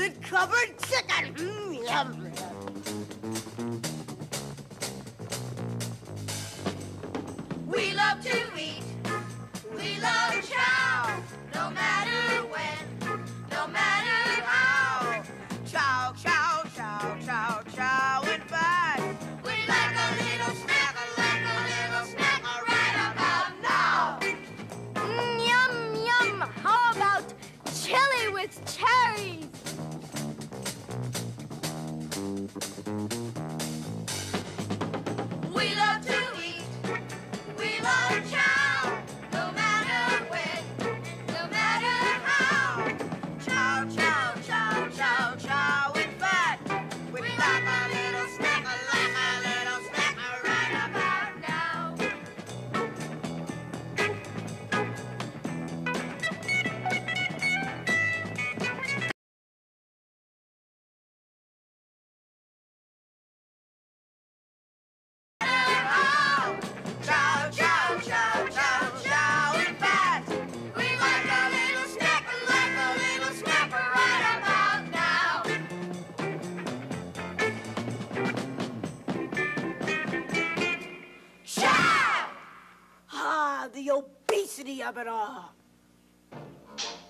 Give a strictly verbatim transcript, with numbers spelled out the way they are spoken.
chocolate-covered chicken. Mm, yum. We love to eat. We love chow. No matter when, no matter how. Chow, chow, chow, chow, chow, in fact. We like a little snack, like a little snack right about now. Mm, yum, yum. How about chili with cherries? We love to eat. We love chow. No matter when, no matter how. Chow, chow, chow, chow, chow, in fact. We like a little snack, like a little snack right about now. How? Chow, chow, chow, chow, chow, in fact. We like a little snack, like a little snack right about now. Chow! Ah, the obesity of it all.